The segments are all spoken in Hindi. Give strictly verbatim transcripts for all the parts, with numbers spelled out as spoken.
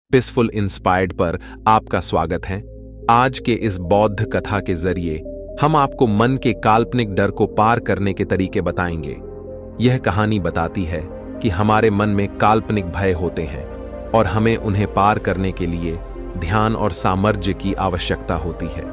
पीसफुल इंस्पायर्ड पर आपका स्वागत है। आज के इस बौद्ध कथा के जरिए हम आपको मन के काल्पनिक डर को पार करने के तरीके बताएंगे। यह कहानी बताती है कि हमारे मन में काल्पनिक भय होते हैं और हमें उन्हें पार करने के लिए ध्यान और सामर्थ्य की आवश्यकता होती है।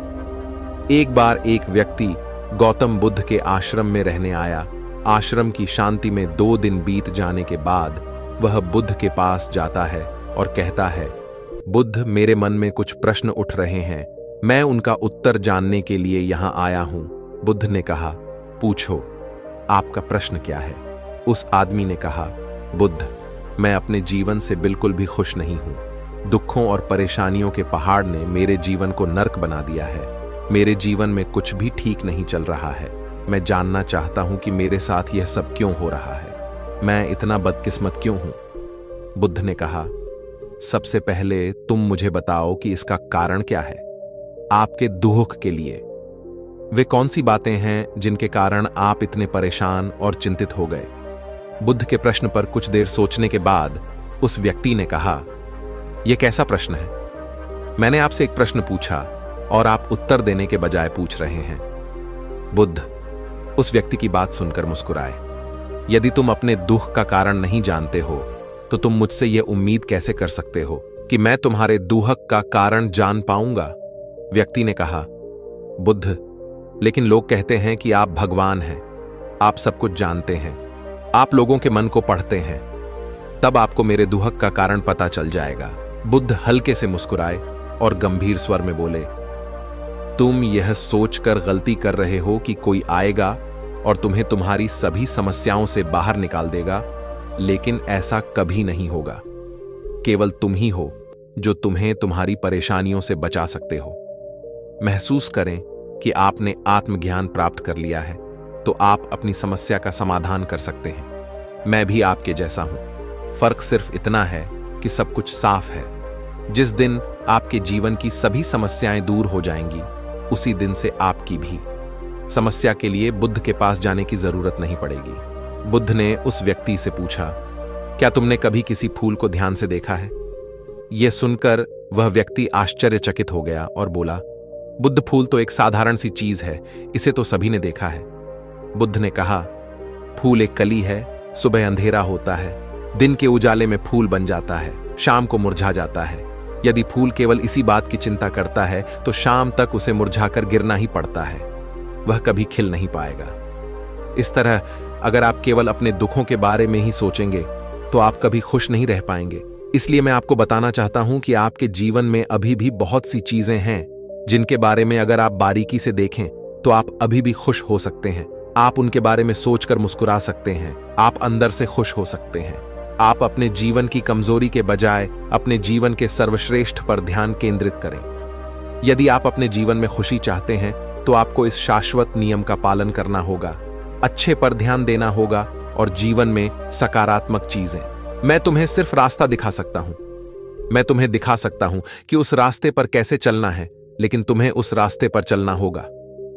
एक बार एक व्यक्ति गौतम बुद्ध के आश्रम में रहने आया। आश्रम की शांति में दो दिन बीत जाने के बाद वह बुद्ध के पास जाता है और कहता है, बुद्ध, मेरे मन में कुछ प्रश्न उठ रहे हैं, मैं उनका उत्तर जानने के लिए यहां आया हूं। बुद्ध ने कहा, पूछो, आपका प्रश्न क्या है? उस आदमी ने कहा, बुद्ध, मैं अपने जीवन से बिल्कुल भी खुश नहीं हूं। दुखों और परेशानियों के पहाड़ ने मेरे जीवन को नर्क बना दिया है। मेरे जीवन में कुछ भी ठीक नहीं चल रहा है। मैं जानना चाहता हूं कि मेरे साथ यह सब क्यों हो रहा है। मैं इतना बदकिस्मत क्यों हूं? बुद्ध ने कहा, सबसे पहले तुम मुझे बताओ कि इसका कारण क्या है। आपके दुख के लिए वे कौन सी बातें हैं जिनके कारण आप इतने परेशान और चिंतित हो गए? बुद्ध के प्रश्न पर कुछ देर सोचने के बाद उस व्यक्ति ने कहा, यह कैसा प्रश्न है? मैंने आपसे एक प्रश्न पूछा और आप उत्तर देने के बजाय पूछ रहे हैं। बुद्ध उस व्यक्ति की बात सुनकर मुस्कुराए। यदि तुम अपने दुख का कारण नहीं जानते हो तो तुम मुझसे यह उम्मीद कैसे कर सकते हो कि मैं तुम्हारे दुख का कारण जान पाऊंगा? व्यक्ति ने कहा, बुद्ध, लेकिन लोग कहते हैं कि आप भगवान हैं, आप सब कुछ जानते हैं, आप लोगों के मन को पढ़ते हैं, तब आपको मेरे दुख का कारण पता चल जाएगा। बुद्ध हल्के से मुस्कुराए और गंभीर स्वर में बोले, तुम यह सोचकर गलती कर रहे हो कि कोई आएगा और तुम्हें तुम्हारी सभी समस्याओं से बाहर निकाल देगा, लेकिन ऐसा कभी नहीं होगा। केवल तुम ही हो जो तुम्हें तुम्हारी परेशानियों से बचा सकते हो। महसूस करें कि आपने आत्मज्ञान प्राप्त कर लिया है तो आप अपनी समस्या का समाधान कर सकते हैं। मैं भी आपके जैसा हूं। फर्क सिर्फ इतना है कि सब कुछ साफ है। जिस दिन आपके जीवन की सभी समस्याएं दूर हो जाएंगी, उसी दिन से आपकी भी समस्या के लिए बुद्ध के पास जाने की जरूरत नहीं पड़ेगी। बुद्ध ने उस व्यक्ति से पूछा, क्या तुमने कभी किसी फूल को ध्यान से देखा है? यह सुनकर वह व्यक्ति आश्चर्यचकित हो गया और बोला, बुद्ध, फूल तो एक साधारण सी चीज है, इसे तो सभी ने देखा है। बुद्ध ने कहा, फूल एक कली है। सुबह अंधेरा होता है, दिन के उजाले में फूल बन जाता है, शाम को मुरझा जाता है। यदि फूल केवल इसी बात की चिंता करता है तो शाम तक उसे मुरझाकर गिरना ही पड़ता है, वह कभी खिल नहीं पाएगा। इस तरह अगर आप केवल अपने दुखों के बारे में ही सोचेंगे तो आप कभी खुश नहीं रह पाएंगे। इसलिए मैं आपको बताना चाहता हूं कि आपके जीवन में अभी भी बहुत सी चीजें हैं जिनके बारे में अगर आप बारीकी से देखें तो आप अभी भी खुश हो सकते हैं। आप उनके बारे में सोचकर मुस्कुरा सकते हैं। आप अंदर से खुश हो सकते हैं। आप अपने जीवन की कमजोरी के बजाय अपने जीवन के सर्वश्रेष्ठ पर ध्यान केंद्रित करें। यदि आप अपने जीवन में खुशी चाहते हैं तो आपको इस शाश्वत नियम का पालन करना होगा, अच्छे पर ध्यान देना होगा और जीवन में सकारात्मक चीजें। मैं तुम्हें सिर्फ रास्ता दिखा सकता हूं। मैं तुम्हें दिखा सकता हूं कि उस रास्ते पर कैसे चलना है, लेकिन तुम्हें उस रास्ते पर चलना होगा।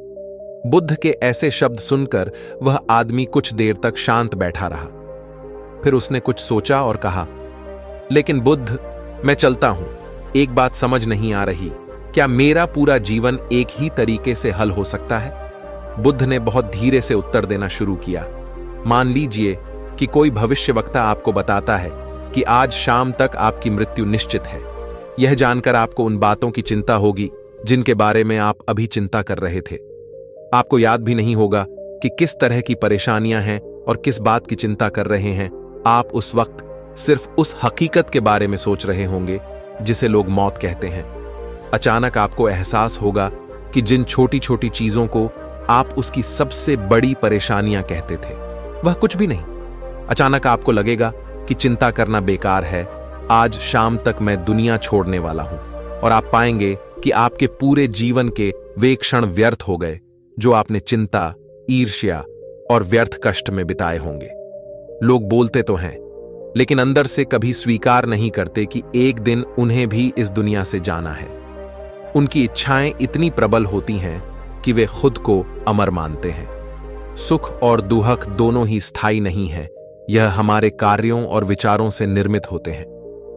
बुद्ध के ऐसे शब्द सुनकर वह आदमी कुछ देर तक शांत बैठा रहा। फिर उसने कुछ सोचा और कहा, लेकिन बुद्ध, मैं चलता हूं। एक बात समझ नहीं आ रही, क्या मेरा पूरा जीवन एक ही तरीके से हल हो सकता है? बुद्ध ने बहुत धीरे से उत्तर देना शुरू किया। मान लीजिए कि कोई भविष्यवक्ता आपको बताता है कि आज शाम तक आपकी मृत्यु निश्चित है। यह जानकर आपको उन बातों की चिंता होगी जिनके बारे में आप अभी चिंता कर रहे थे। आपको याद भी नहीं होगा कि किस तरह की परेशानियां हैं और किस बात की चिंता कर रहे हैं। आप उस वक्त सिर्फ उस हकीकत के बारे में सोच रहे होंगे जिसे लोग मौत कहते हैं। अचानक आपको एहसास होगा कि जिन छोटी छोटी चीजों को आप उसकी सबसे बड़ी परेशानियां कहते थे, वह कुछ भी नहीं। अचानक आपको लगेगा कि चिंता करना बेकार है, आज शाम तक मैं दुनिया छोड़ने वाला हूं। और आप पाएंगे कि आपके पूरे जीवन के वे क्षण व्यर्थ हो गए जो आपने चिंता, ईर्ष्या और व्यर्थ कष्ट में बिताए होंगे। लोग बोलते तो हैं, लेकिन अंदर से कभी स्वीकार नहीं करते कि एक दिन उन्हें भी इस दुनिया से जाना है। उनकी इच्छाएं इतनी प्रबल होती हैं कि वे खुद को अमर मानते हैं। सुख और दुख दोनों ही स्थायी नहीं हैं। यह हमारे कार्यों और विचारों से निर्मित होते हैं।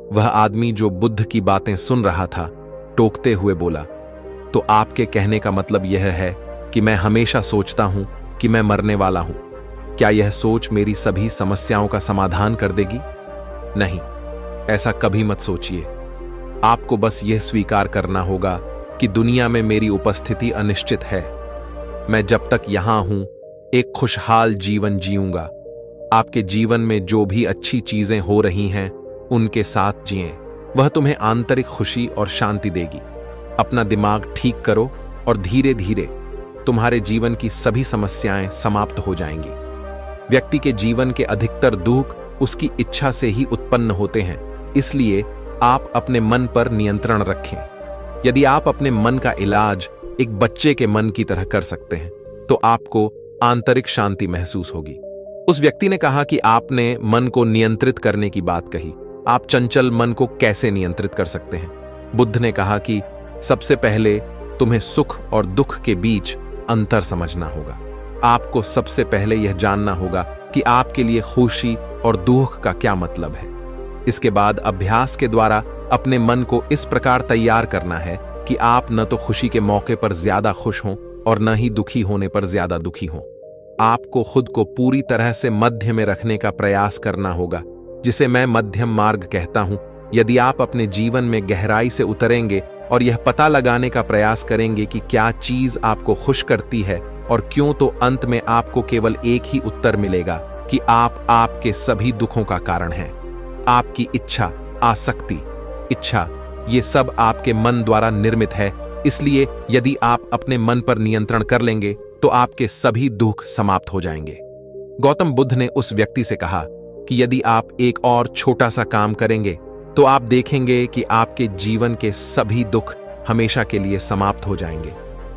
वह आदमी जो बुद्ध की बातें सुन रहा था टोकते हुए बोला, तो आपके कहने का मतलब यह है कि मैं हमेशा सोचता हूं कि मैं मरने वाला हूं। क्या यह सोच मेरी सभी समस्याओं का समाधान कर देगी? नहीं, ऐसा कभी मत सोचिए। आपको बस यह स्वीकार करना होगा कि दुनिया में मेरी उपस्थिति अनिश्चित है। मैं जब तक यहां हूं एक खुशहाल जीवन जीऊंगा। आपके जीवन में जो भी अच्छी चीजें हो रही हैं उनके साथ जिएं। वह तुम्हें आंतरिक खुशी और शांति देगी। अपना दिमाग ठीक करो और धीरे धीरे तुम्हारे जीवन की सभी समस्याएं समाप्त हो जाएंगी। व्यक्ति के जीवन के अधिकतर दुख उसकी इच्छा से ही उत्पन्न होते हैं, इसलिए आप अपने मन पर नियंत्रण रखें। यदि आप अपने मन का इलाज एक बच्चे के मन की तरह कर सकते हैं तो आपको आंतरिक शांति महसूस होगी। उस व्यक्ति ने कहा कि आपने मन को नियंत्रित करने की बात कही। आप चंचल मन को कैसे नियंत्रित कर सकते हैं? बुद्ध ने कहा कि सबसे पहले तुम्हें सुख और दुख के बीच अंतर समझना होगा। आपको सबसे पहले यह जानना होगा कि आपके लिए खुशी और दुख का क्या मतलब है। इसके बाद अभ्यास के द्वारा अपने मन को इस प्रकार तैयार करना है कि आप न तो खुशी के मौके पर ज्यादा खुश हों और न ही दुखी होने पर ज्यादा दुखी हों। आपको खुद को पूरी तरह से मध्य में रखने का प्रयास करना होगा, जिसे मैं मध्यम मार्ग कहता हूं। यदि आप अपने जीवन में गहराई से उतरेंगे और यह पता लगाने का प्रयास करेंगे कि क्या चीज आपको खुश करती है और क्यों, तो अंत में आपको केवल एक ही उत्तर मिलेगा कि आप आपके सभी दुखों का कारण हैं। आपकी इच्छा, आसक्ति, इच्छा, ये सब आपके मन द्वारा निर्मित है। इसलिए यदि आप अपने मन पर नियंत्रण कर लेंगे तो आपके सभी दुख समाप्त हो जाएंगे। गौतम बुद्ध ने उस व्यक्ति से कहा कि यदि आप एक और छोटा सा काम करेंगे तो आप देखेंगे कि आपके जीवन के सभी दुख हमेशा के लिए समाप्त हो जाएंगे।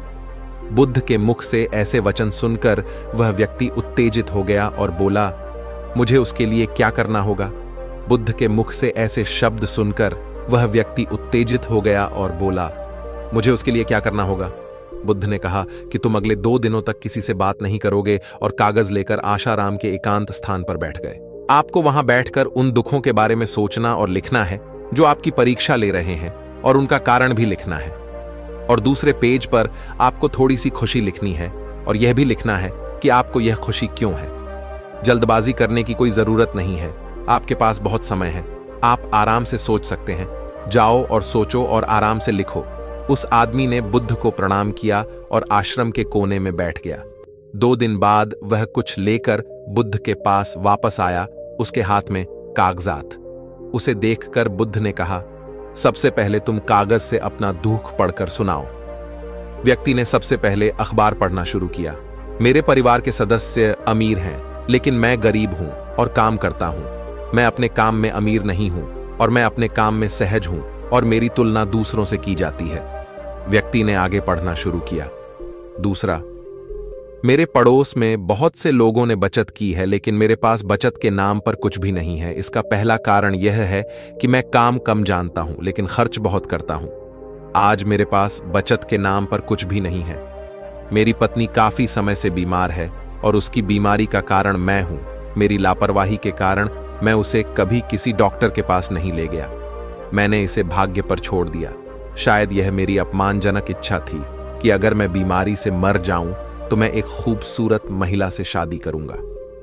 बुद्ध के मुख से ऐसे वचन सुनकर वह व्यक्ति उत्तेजित हो गया और बोला, मुझे उसके लिए क्या करना होगा? बुद्ध के मुख से ऐसे शब्द सुनकर वह व्यक्ति उत्तेजित हो गया और बोला, मुझे उसके लिए क्या करना होगा? बुद्ध ने कहा कि तुम अगले दो दिनों तक किसी से बात नहीं करोगे और कागज लेकर आशाराम के एकांत स्थान पर बैठ गए। आपको वहां बैठकर उन दुखों के बारे में सोचना और लिखना है जो आपकी परीक्षा ले रहे हैं, और उनका कारण भी लिखना है। और दूसरे पेज पर आपको थोड़ी सी खुशी लिखनी है और यह भी लिखना है कि आपको यह खुशी क्यों है। जल्दबाजी करने की कोई जरूरत नहीं है, आपके पास बहुत समय है। आप आराम से सोच सकते हैं। जाओ और सोचो और आराम से लिखो। उस आदमी ने बुद्ध को प्रणाम किया और आश्रम के कोने में बैठ गया। दो दिन बाद वह कुछ लेकर बुद्ध के पास वापस आया, उसके हाथ में कागजात। उसे देखकर बुद्ध ने कहा, सबसे पहले तुम कागज से अपना दुख पढ़कर सुनाओ। व्यक्ति ने सबसे पहले अखबार पढ़ना शुरू किया। मेरे परिवार के सदस्य अमीर हैं, लेकिन मैं गरीब हूं और काम करता हूं। मैं अपने काम में अमीर नहीं हूं और मैं अपने काम में सहज हूं और मेरी तुलना दूसरों से की जाती है। व्यक्ति ने आगे पढ़ना शुरू किया। दूसरा, मेरे पड़ोस में बहुत से लोगों ने बचत की है, लेकिन मेरे पास बचत के नाम पर कुछ भी नहीं है। इसका पहला कारण यह है कि मैं काम कम जानता हूं, लेकिन खर्च बहुत करता हूं। आज मेरे पास बचत के नाम पर कुछ भी नहीं है। मेरी पत्नी काफी समय से बीमार है और उसकी बीमारी का कारण मैं हूं। मेरी लापरवाही के कारण मैं उसे कभी किसी डॉक्टर के पास नहीं ले गया। मैंने इसे भाग्य पर छोड़ दिया। शायद यह मेरी अपमानजनक इच्छा थी कि अगर मैं बीमारी से मर जाऊं तो मैं एक खूबसूरत महिला से शादी करूंगा।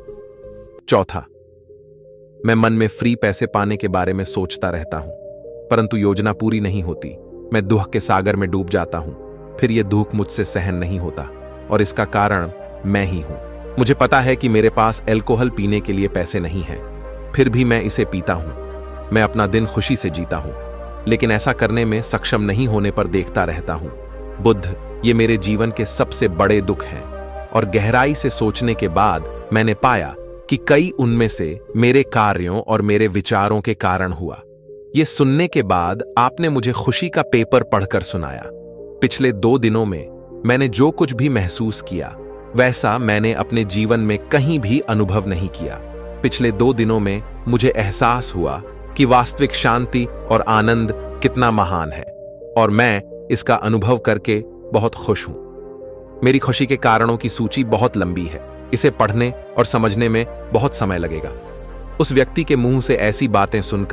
चौथा, मैं मन में फ्री पैसे पाने के बारे में सोचता रहता हूं, परंतु योजना पूरी नहीं होती। मैं दुख के सागर में डूब जाता हूं, फिर यह दुख मुझसे सहन नहीं होता और इसका कारण मैं ही हूं। मुझे पता है कि मेरे पास अल्कोहल पीने के लिए पैसे नहीं हैं, फिर भी मैं इसे पीता हूं। मैं अपना दिन खुशी से जीता हूं, लेकिन ऐसा करने में सक्षम नहीं होने पर देखता रहता हूं। बुद्ध, ये मेरे जीवन के सबसे बड़े दुख हैं। और गहराई से सोचने के बाद मैंने पाया कि कई उनमें से मेरे कार्यों और मेरे विचारों के कारण हुआ। ये सुनने के बाद आपने मुझे खुशी का पेपर पढ़कर सुनाया। पिछले दो दिनों में मैंने जो कुछ भी महसूस किया वैसा मैंने अपने जीवन में कहीं भी अनुभव नहीं किया। पिछले दो दिनों में मुझे एहसास हुआ कि वास्तविक शांति और आनंद कितना महान है, और मैं इसका अनुभव करके बहुत खुश हूं। मेरी खुशी के कारणों की सूची बहुत लंबी है। इसे पढ़ने और समझने में बहुत समय लगेगा। उस व्यक्ति के मुंह से ऐसी बातें सुनकर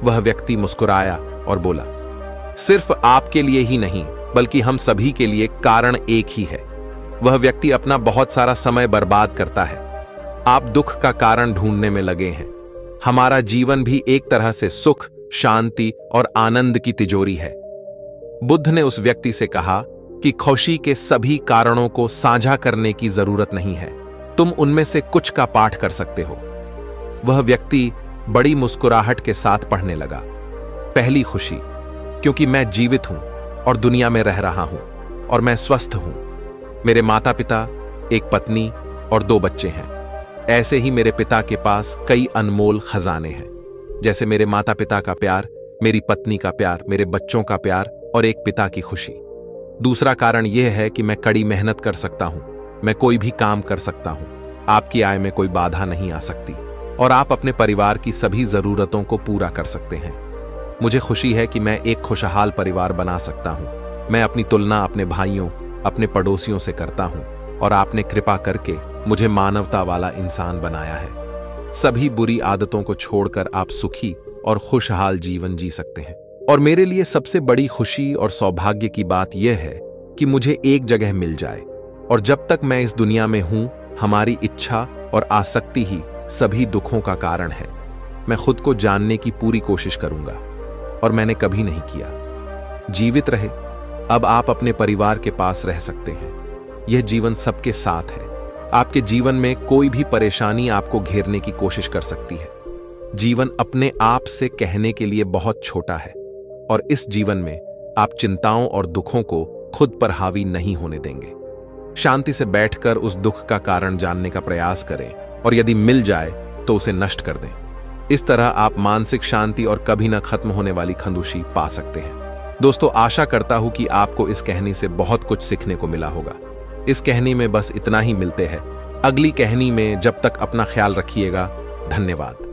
वह व्यक्ति मुस्कुराया और बोला, सिर्फ आपके लिए ही नहीं बल्कि हम सभी के लिए कारण एक ही है। वह व्यक्ति अपना बहुत सारा समय बर्बाद करता है। आप दुख का कारण ढूंढने में लगे हैं। हमारा जीवन भी एक तरह से सुख, शांति और आनंद की तिजोरी है। बुद्ध ने उस व्यक्ति से कहा कि खुशी के सभी कारणों को साझा करने की जरूरत नहीं है, तुम उनमें से कुछ का पाठ कर सकते हो। वह व्यक्ति बड़ी मुस्कुराहट के साथ पढ़ने लगा। पहली खुशी, क्योंकि मैं जीवित हूं और दुनिया में रह रहा हूं और मैं स्वस्थ हूं। मेरे माता पिता, एक पत्नी और दो बच्चे हैं। ऐसे ही मेरे पिता के पास कई अनमोल खजाने हैं, जैसे मेरे माता पिता का प्यार, मेरी पत्नी का प्यार, मेरे बच्चों का प्यार और एक पिता की खुशी। दूसरा कारण यह है कि मैं कड़ी मेहनत कर सकता हूं, मैं कोई भी काम कर सकता हूं, आपकी आय में कोई बाधा नहीं आ सकती और आप अपने परिवार की सभी जरूरतों को पूरा कर सकते हैं। मुझे खुशी है कि मैं एक खुशहाल परिवार बना सकता हूं। मैं अपनी तुलना अपने भाइयों, अपने पड़ोसियों से करता हूं और आपने कृपा करके मुझे मानवता वाला इंसान बनाया है। सभी बुरी आदतों को छोड़कर आप सुखी और खुशहाल जीवन जी सकते हैं। और मेरे लिए सबसे बड़ी खुशी और सौभाग्य की बात यह है कि मुझे एक जगह मिल जाए, और जब तक मैं इस दुनिया में हूं, हमारी इच्छा और आसक्ति ही सभी दुखों का कारण है। मैं खुद को जानने की पूरी कोशिश करूंगा, और मैंने कभी नहीं किया। जीवित रहे। अब आप अपने परिवार के पास रह सकते हैं। यह जीवन सबके साथ है। आपके जीवन में कोई भी परेशानी आपको घेरने की कोशिश कर सकती है। जीवन अपने आप से कहने के लिए बहुत छोटा है, और इस जीवन में आप चिंताओं और दुखों को खुद पर हावी नहीं होने देंगे। शांति से बैठकर उस दुख का कारण जानने का प्रयास करें, और यदि मिल जाए तो उसे नष्ट कर दें। इस तरह आप मानसिक शांति और कभी न खत्म होने वाली खंदूशी पा सकते हैं। दोस्तों, आशा करता हूं कि आपको इस कहानी से बहुत कुछ सीखने को मिला होगा। इस कहानी में बस इतना ही। मिलते हैं अगली कहानी में। जब तक अपना ख्याल रखिएगा। धन्यवाद।